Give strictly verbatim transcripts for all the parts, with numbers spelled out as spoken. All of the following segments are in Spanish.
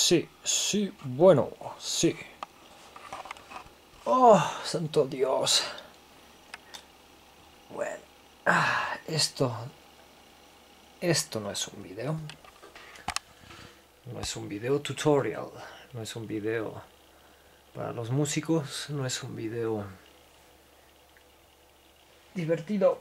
sí, sí, bueno, sí. Oh, santo Dios. Bueno, ah, esto, esto no es un video. No es un video tutorial. No es un video para los músicos. No es un video divertido.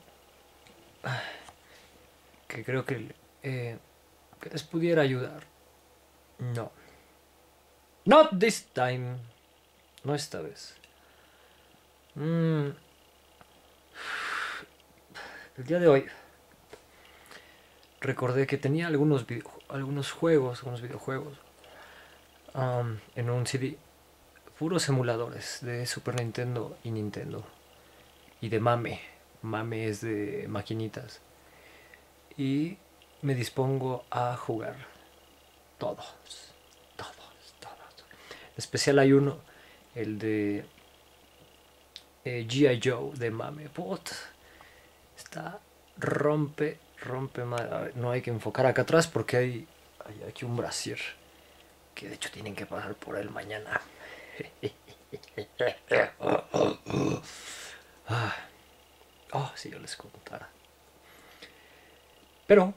Que creo que, eh, que les pudiera ayudar. No. Not this time. No esta vez. Mm. El día de hoy recordé que tenía algunos, video, algunos juegos, algunos videojuegos um, en un C D. Puros emuladores de Super Nintendo y Nintendo. Y de Mame. Mame es de maquinitas. Y me dispongo a jugar todos. Todos, todos. En especial hay uno, el de eh, G I Joe de Mame. Pot. Está rompe, rompe mal. A ver, no hay que enfocar acá atrás porque hay, hay aquí un brasier. Que de hecho tienen que pasar por él mañana. Oh, si yo les contara. Pero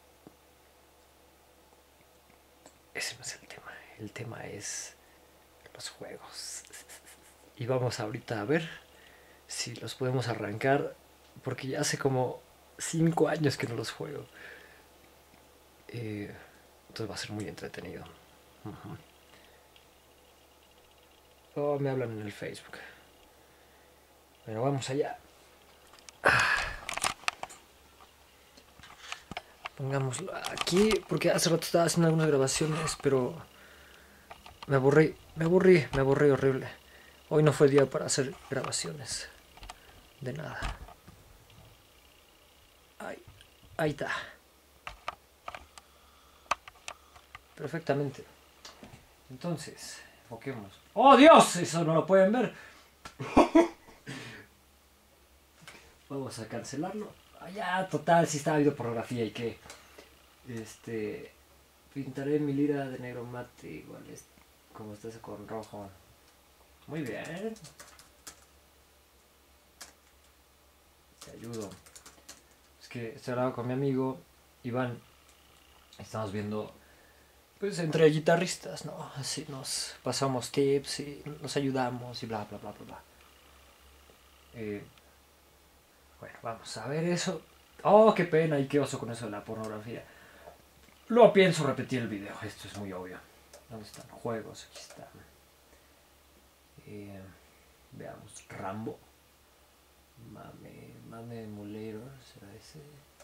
ese no es el tema. El tema es los juegos. Y vamos ahorita a ver si los podemos arrancar. Porque ya hace como cinco años que no los juego. Eh, entonces va a ser muy entretenido. Uh-huh. Oh, me hablan en el Facebook. Pero vamos allá. Pongámoslo aquí, porque hace rato estaba haciendo algunas grabaciones, pero me aburrí, me aburrí, me aburrí horrible. Hoy no fue día para hacer grabaciones. De nada. Ahí, ahí está. Perfectamente. Entonces, enfoquemos. ¡Oh, Dios! Eso no lo pueden ver. Vamos a cancelarlo. Ah, ya, total, si estaba viendo pornografía y que... Este... Pintaré mi lira de negro mate igual es como está ese con rojo. Muy bien. Te ayudo. Es que estoy hablando con mi amigo Iván. Estamos viendo... Pues entre guitarristas, ¿no? Así nos pasamos tips y nos ayudamos y bla, bla, bla, bla, bla. Eh, bueno, vamos a ver eso. Oh, qué pena y qué oso con eso de la pornografía. Luego pienso repetir el video, esto es muy obvio. ¿Dónde están juegos? Aquí están. Eh, veamos, Rambo. Mame, Mame Emulator, ¿será ese?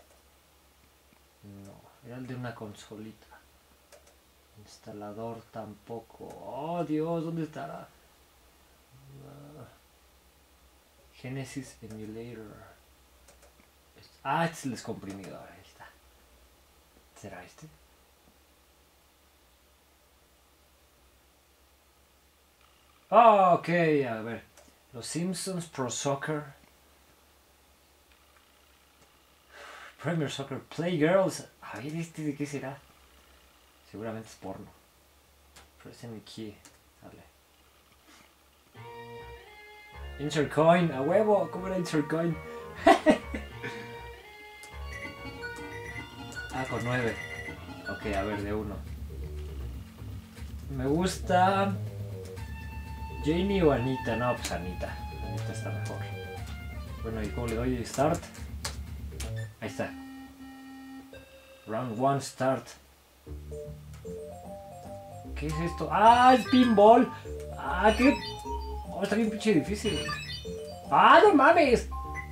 No, era el de una consolita. Instalador tampoco. Oh Dios, ¿dónde estará? Uh, Genesis Emulator. Ah, este es el descomprimidor. Ahí está. ¿Será este? Oh, ok, a ver. Los Simpsons Pro Soccer. Premier Soccer Playgirls. A ver, ¿este de qué será? Seguramente es porno. Presen aquí. Dale. Insert coin. A huevo. ¿Cómo era insert coin? Ah, con nueve. Ok, a ver, de uno. Me gusta... Janie o Anita. No, pues Anita. Anita está mejor. Bueno, ¿y cómo le doy start? Ahí está. Round one start. ¿Qué es esto? ¡Ah, es pinball! ¡Ah, qué! Oh, está bien pinche difícil. ¡Ah, no mames!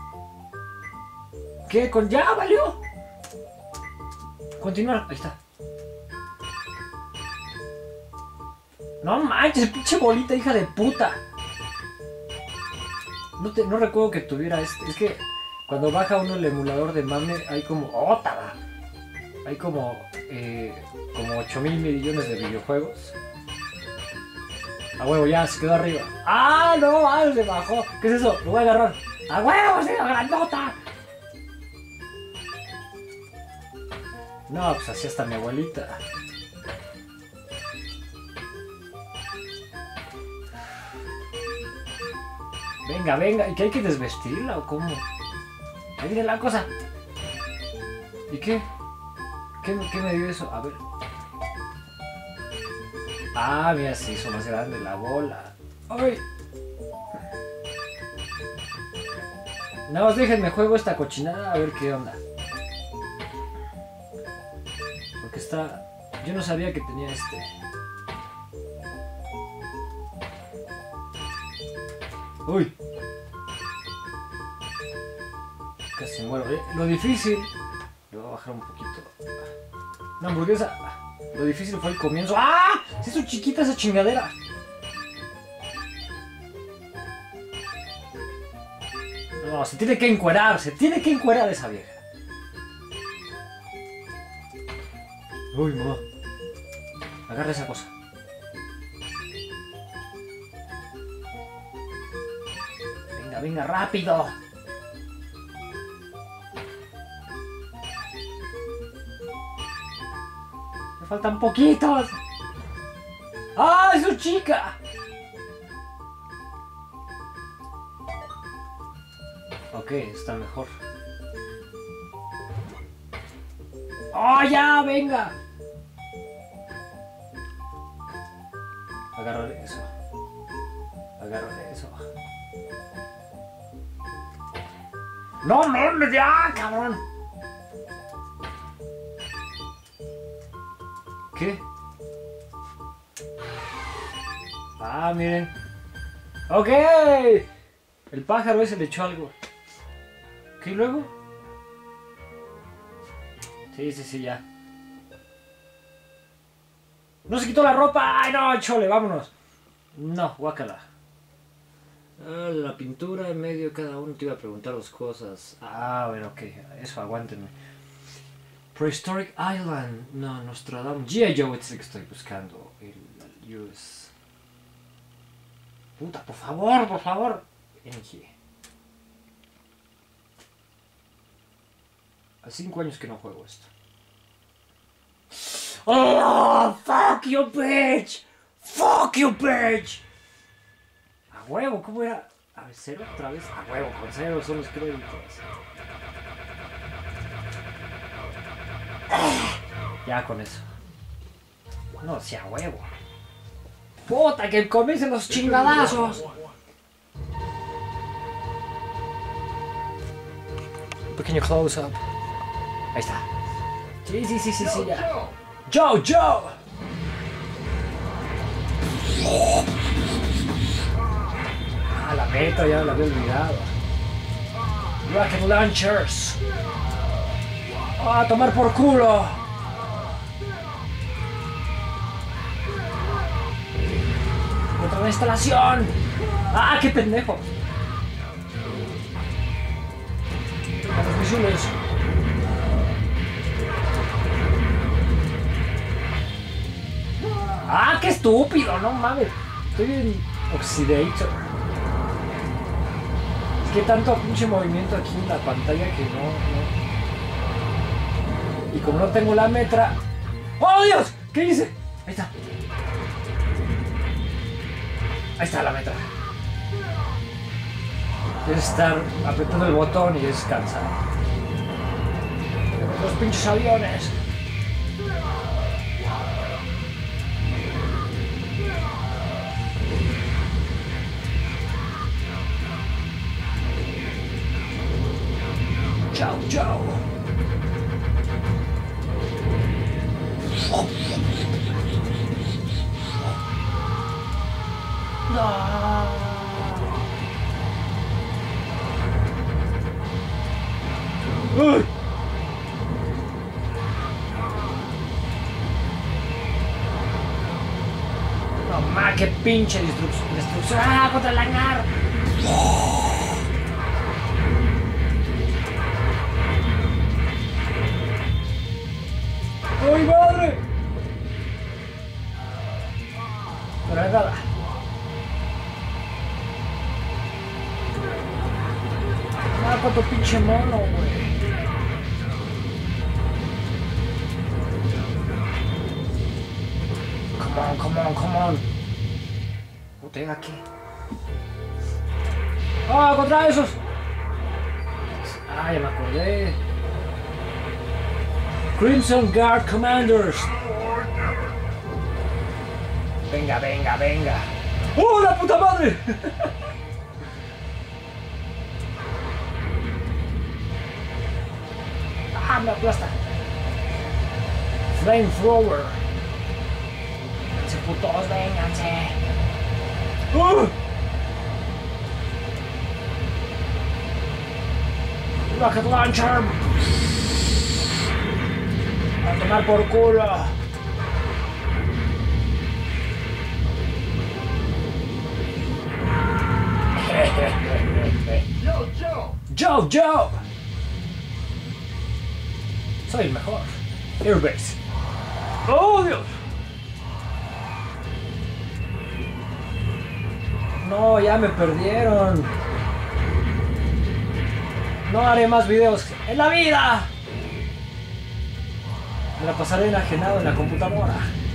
¿Qué? ¿Con ya valió? Continuar. Ahí está. No manches, pinche bolita, hija de puta. No, te, no recuerdo que tuviera este. Es que cuando baja uno el emulador de Mame hay como... ¡Ótala! Hay como... Eh, como ocho mil millones de videojuegos. A huevo, ya se quedó arriba. ¡Ah, no! ¡Ah, se bajó! ¿Qué es eso? Lo voy a agarrar. ¡A huevo, se la grandota! No, pues así está mi abuelita. Venga, venga. ¿Y qué hay que desvestirla o cómo? Ahí viene la cosa. ¿Y qué? ¿Qué, qué me dio eso? A ver. Ah, mira, se hizo más grande la bola. ¡Ay! Nada más déjenme juego esta cochinada a ver qué onda. Porque está... Yo no sabía que tenía este... ¡Uy! Casi muero, ¿eh? Lo difícil... Le voy a bajar un poquito. Una hamburguesa... Lo difícil fue el comienzo. ¡Ah! ¡Se hizo chiquita esa chingadera! No, se tiene que encuerar, se tiene que encuerar esa vieja. Uy, mamá. Agarra esa cosa. Venga, venga, rápido. Me faltan poquitos. ¡Ah, es su chica! Ok, está mejor. ¡Oh, ya! ¡Venga! Agárrale eso. Agárrale eso. ¡No mames! ¡Ya, cabrón! ¿Qué? Ah, miren. ¡Ok! El pájaro ese le echó algo. ¿Qué luego? Sí, sí, sí, ya. ¡No se quitó la ropa! ¡Ay, no, chole! ¡Vámonos! No, guácala. Ah, la pintura en medio, cada uno te iba a preguntar dos cosas. Ah, bueno, ok. Eso, aguántenme. Prehistoric Island. No, Nostradamus. G I. Joe es el que estoy buscando. El U S. Puta, por favor, por favor. N G. Hace cinco años que no juego esto. ¡Oh! ¡Fuck you, bitch! ¡Fuck you, bitch! A huevo, ¿cómo era? A ver, cero otra vez. A huevo, con cero son los créditos. Ya con eso. No, si a huevo. ¡Puta, que comiencen los chingadazos! Un pequeño close-up. Ahí está. Sí, sí, sí, sí, sí, ya. ¡Joe, Joe! Ah, la meta ya la había olvidado. Rocket Launchers. ¡Ah, a tomar por culo! ¡Otra instalación! ¡Ah, qué pendejo! A los misiles. ¡Ah, qué estúpido! No mames. Estoy en Oxidator. Es que tanto pinche movimiento aquí en la pantalla que no, no. Y como no tengo la metra... ¡Oh, Dios! ¿Qué hice? Ahí está. Ahí está la metra. Es estar apretando el botón y es cansado. Los pinches aviones. Chao, chao. No. Uy. No ma, qué pinche destrucción. Destrucción. ¡Ah, contra el hangar! ¡Ay, madre! Pero es nada. Ah, cuánto pinche mono, güey. Come on, come on, come on. Puta, aquí. ¡Ah, contra esos! Ah, ya me acordé. Crimson Guard Commanders. Venga, venga, venga. ¡Oh, la puta madre! ¡Ah, me aplasta! Flamethrower. Vénganse, putos, vénganse. ¡Uh! Rocket Launcher. A tomar por culo. Yo, Joe. Joe, Joe. Soy el mejor. Airbase. ¡Oh, Dios! No, ya me perdieron. No haré más videos en la vida. Me la pasaré enajenado en la computadora.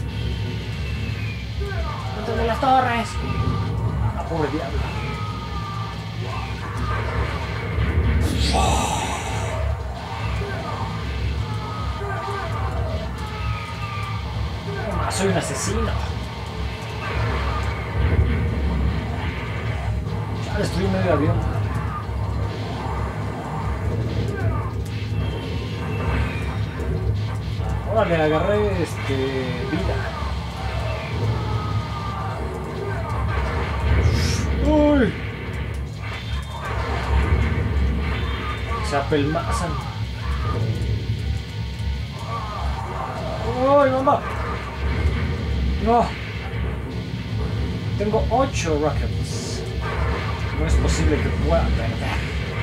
Dentro de las torres. Ah, pobre diablo. Ah, soy un asesino. Ya destruí medio avión. Ahora le agarré este vida. Uy. Se apelmazan. Uy, mamá. No. Tengo ocho rockets. No es posible que pueda perder.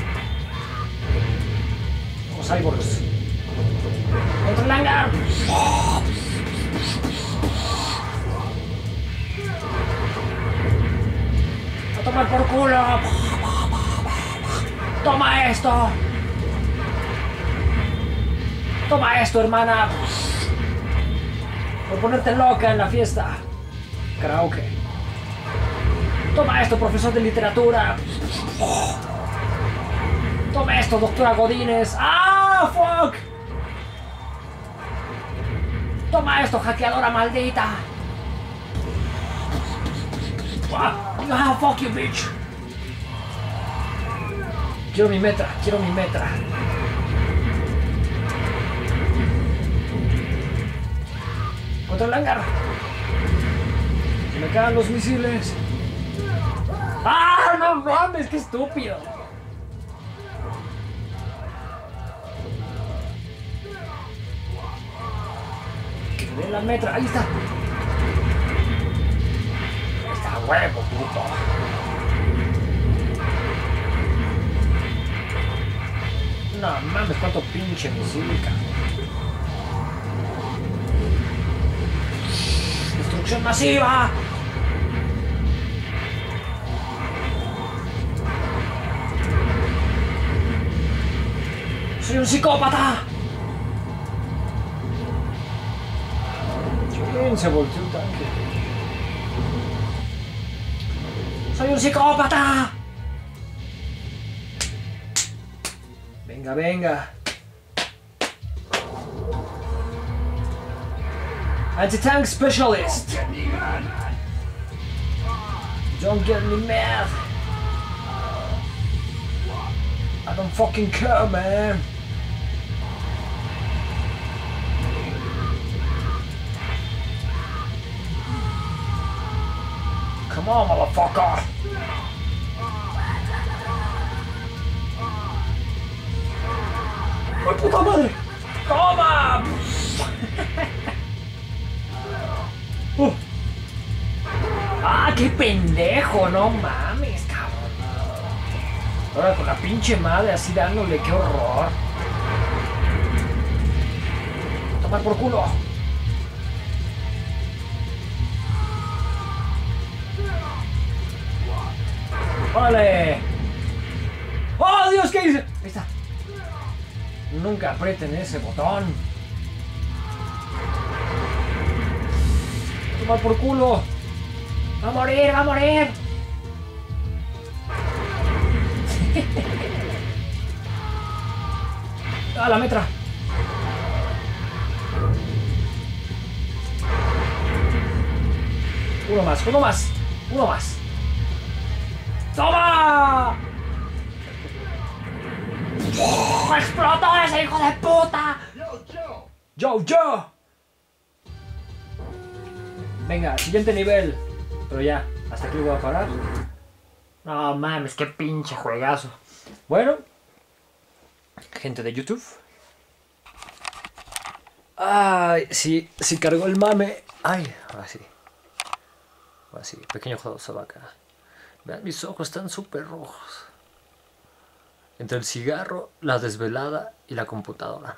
Los cyborgs. ¡Contra el hangar! ¡A tomar por culo! ¡Toma esto! ¡Toma esto, hermana! Por ponerte loca en la fiesta. Karaoke. ¡Toma esto, profesor de literatura! ¡Toma esto, doctora Godínez! ¡Ah, fuck! ¡Toma esto, hackeadora maldita! ¡Ah, fuck you, bitch! Quiero mi metra, quiero mi metra. Contra el hangar. Se me caen los misiles. ¡Ah, no mames! ¡Qué estúpido! De la metra, ahí está. Ahí está, huevo, puto. No mames, cuánto pinche misil, cabrón. ¡Destrucción masiva! ¡Soy un psicópata! ¿Quién se volteó el tanque? ¡Soy un psicópata! Venga, venga. Anti-tank specialist. Don't get me mad. I don't fucking care, man. Come on, motherfucker. ¡Ay, puta madre! ¡Toma! uh. ¡Ah, qué pendejo! No mames, cabrón. Ahora con la pinche madre así dándole, qué horror. Tomar por culo. ¡Órale! ¡Oh, Dios! ¿Qué hice? Ahí está. Nunca aprieten ese botón. Tomar por culo. Va a morir, va a morir. ¡Ah, la metra! Uno más, uno más, uno más. ¡Toma! ¡Oh, ¡explotó ese hijo de puta! ¡Yo, yo! Venga, siguiente nivel. Pero ya, hasta aquí voy a parar. No mames, qué pinche juegazo. Bueno, gente de YouTube. Ay, si, si cargó el mame. Ay, ahora sí. Ahora sí, pequeño juego de vaca. Vean, mis ojos están súper rojos. Entre el cigarro, la desvelada y la computadora.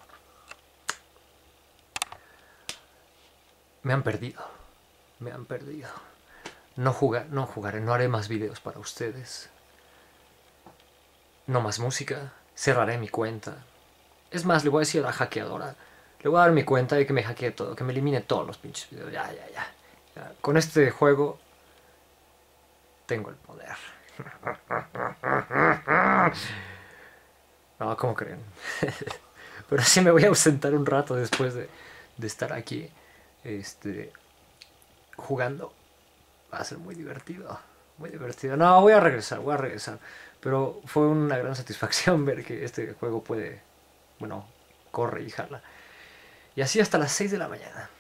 Me han perdido. Me han perdido. No jugar, no jugaré, no haré más videos para ustedes. No más música. Cerraré mi cuenta. Es más, le voy a decir a la hackeadora. Le voy a dar mi cuenta y que me hackee todo, que me elimine todos los pinches videos. Ya, ya, ya. ya. Con este juego tengo el poder. No, ¿cómo creen? Pero sí me voy a ausentar un rato después de, de estar aquí este, jugando. Va a ser muy divertido. Muy divertido. No, voy a regresar, voy a regresar. Pero fue una gran satisfacción ver que este juego puede, bueno, corre y jala. Y así hasta las seis de la mañana.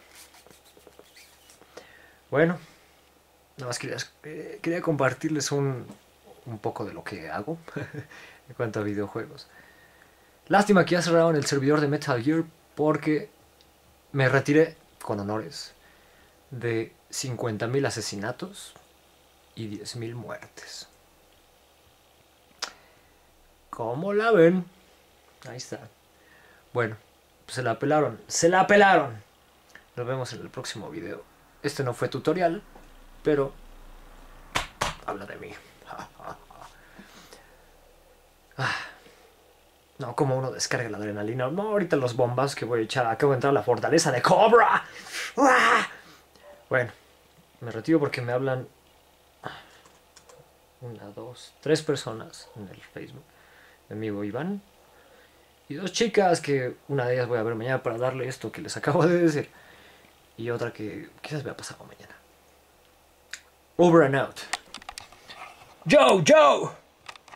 Bueno, nada más quería, eh, quería compartirles un, un poco de lo que hago en cuanto a videojuegos. Lástima que ya cerraron el servidor de Metal Gear porque me retiré con honores de cincuenta mil asesinatos y diez mil muertes. ¿Cómo la ven? Ahí está. Bueno, pues se la pelaron. ¡Se la pelaron! Nos vemos en el próximo video. Este no fue tutorial, pero habla de mí. Ah, no, como uno descarga la adrenalina. No, ahorita los bombas que voy a echar. Acabo de entrar a la fortaleza de Cobra. ¡Ah! Bueno, me retiro porque me hablan una, dos, tres personas en el Facebook. Mi amigo Iván y dos chicas que una de ellas voy a ver mañana para darle esto que les acabo de decir y otra que quizás vea pasado mañana. Over and out. Joe, Joe.